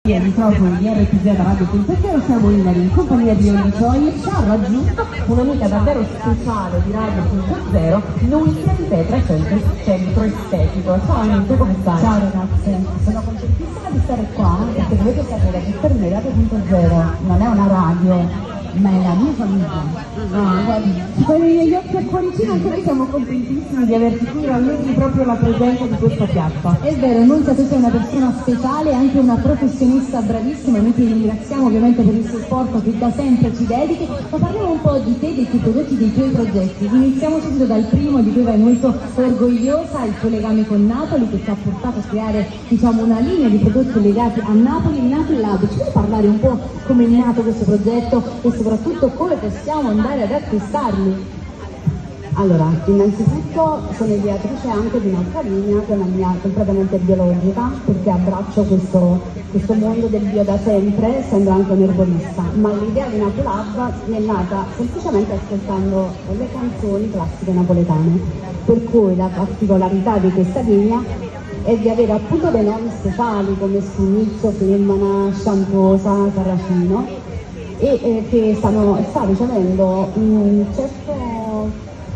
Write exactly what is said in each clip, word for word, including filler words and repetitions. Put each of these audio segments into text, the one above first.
Il microfono di R P Z Radio punto zero, siamo in compagnia di Olli Gioia. Ci ha raggiunto un'amica davvero speciale di Radio punto zero, Nunzia di Petra, centro, centro estetico. Ciao Nunzia, come stai? Ciao ragazze, sono contentissima di stare qua perché dovete sapere che per me Radio punto zero non è una radio, ma è la mia famiglia. Ah, guardi, con gli occhi al cuoricino anche noi siamo contentissimi di averti qui, rallegri proprio la presenza di questa piazza. È vero, Nunzia, tu sei una persona speciale, anche una professionista bravissima, noi ti ringraziamo ovviamente per il supporto che da sempre ci dedichi, ma parliamo un po' di te, dei tuoi prodotti, dei tuoi progetti. Iniziamo subito dal primo, di cui vai molto orgogliosa, il tuo legame con Napoli, che ti ha portato a creare, diciamo, una linea di prodotti legati a Napoli, Napoli Lab. Ci puoi parlare un po' come è nato questo progetto e soprattutto come possiamo andare ad acquistarli? Allora, innanzitutto sono ideatrice anche di un'altra linea che è una linea completamente biologica, perché abbraccio questo, questo mondo del bio da sempre, essendo anche un erbolista, ma l'idea di Napolab è nata semplicemente ascoltando le canzoni classiche napoletane, per cui la particolarità di questa linea è di avere appunto dei nomi speciali come Sumizzo, Femmina, Sciamposa, Saracino, e eh, che stanno, sta ricevendo un certo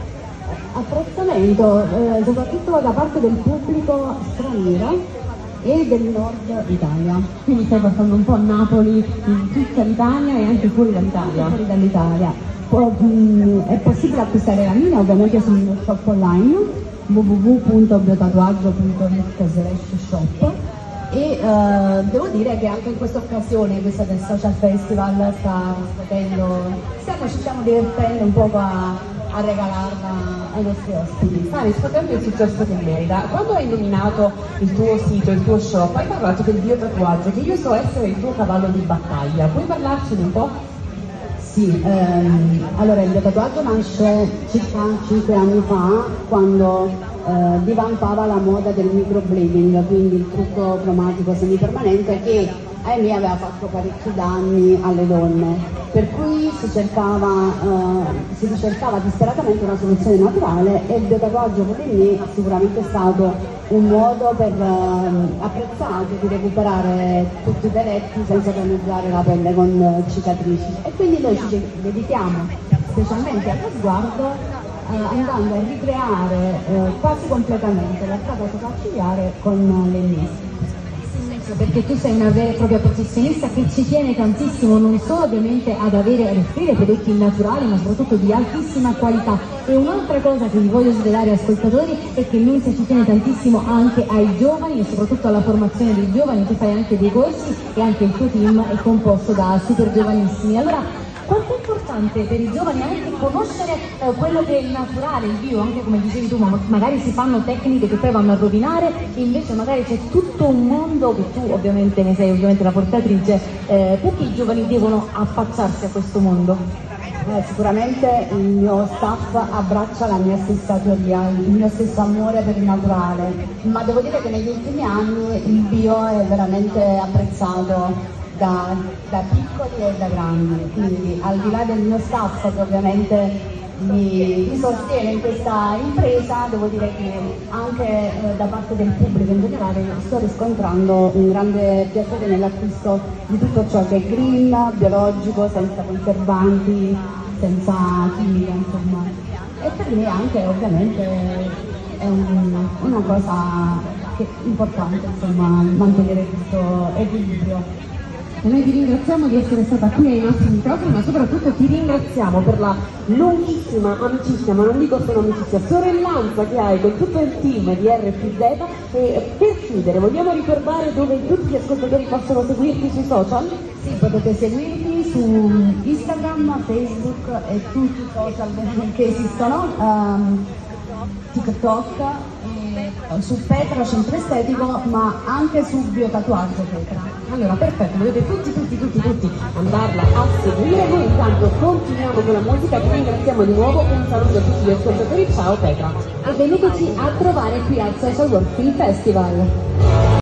apprezzamento eh, soprattutto da parte del pubblico straniero e del nord Italia. Quindi stai passando un po' a Napoli, in tutta l'Italia e anche fuori dall'Italia. Fuori dall'Italia. Mh, è possibile acquistare la mia ovviamente sul mio shop online w w w punto biotatuaggio punto net slash shop. E uh, devo dire che anche in questa occasione, questa del Social Festival, sta scuotendo, stiamo, ci stiamo divertendo un po' a, a regalarla ai nostri ospiti. Ah, riscuotendo il successo che merita. Quando hai nominato il tuo sito, il tuo shop, hai parlato del biotatuaggio, che io so essere il tuo cavallo di battaglia. Puoi parlarcene un po'? Sì, ehm, allora il biotatuaggio nasce circa cinque anni fa, quando Eh, divampava la moda del microblading, quindi il trucco cromatico semipermanente che ahimè aveva fatto parecchi danni alle donne, per cui si cercava, eh, si ricercava disperatamente una soluzione naturale e il biotatuaggio per me sicuramente è stato un modo per, eh, apprezzato di recuperare tutti i peletti senza danneggiare la pelle con eh, cicatrici, e quindi noi ci dedichiamo specialmente allo sguardo, Eh, andando a ricreare eh, quasi completamente la strada sopraccigliare con l'ennesimo. Perché tu sei una vera e propria professionista che ci tiene tantissimo non solo ovviamente ad avere, ad offrire prodotti naturali, ma soprattutto di altissima qualità. E un'altra cosa che vi voglio svelare ascoltatori è che Nunzia ci tiene tantissimo anche ai giovani e soprattutto alla formazione dei giovani. Tu fai anche dei corsi e anche il tuo team è composto da super giovanissimi. Allora, quanto è importante per i giovani anche conoscere eh, quello che è il naturale, il bio, anche come dicevi tu, ma magari si fanno tecniche che poi vanno a rovinare, invece magari c'è tutto un mondo che tu ovviamente ne sei ovviamente la portatrice, eh, perché i giovani devono affacciarsi a questo mondo? Eh, sicuramente il mio staff abbraccia la mia stessa teoria, il mio stesso amore per il naturale, ma devo dire che negli ultimi anni il bio è veramente apprezzato Da, da piccoli e da grandi, quindi al di là del mio staff che ovviamente mi, mi sostiene in questa impresa, devo dire che anche eh, da parte del pubblico in generale sto riscontrando un grande piacere nell'acquisto di tutto ciò che è green, biologico, senza conservanti, senza chimica, insomma. E per me anche ovviamente è un, una cosa che è importante, insomma, mantenere questo equilibrio. E noi ti ringraziamo di essere stata qui ai nostri microfoni, ma soprattutto ti ringraziamo per la lunghissima amicizia, ma non dico solo amicizia, sorellanza che hai con tutto il team di R P Z. E per chiudere, vogliamo ricordare dove tutti gli ascoltatori possono seguirti sui social? Sì, potete seguirmi su Instagram, Facebook e tutti i social che esistono, um, TikTok, e su Petra Centro Estetico, ma anche su Biotatuaggio Petra. Allora, perfetto, dovete tutti, tutti, tutti, tutti andarla a seguire. Noi intanto continuiamo con la musica, ti ringraziamo di nuovo, un saluto a tutti gli ascoltatori, ciao Petra. E veniteci a trovare qui al Social Work Film Festival.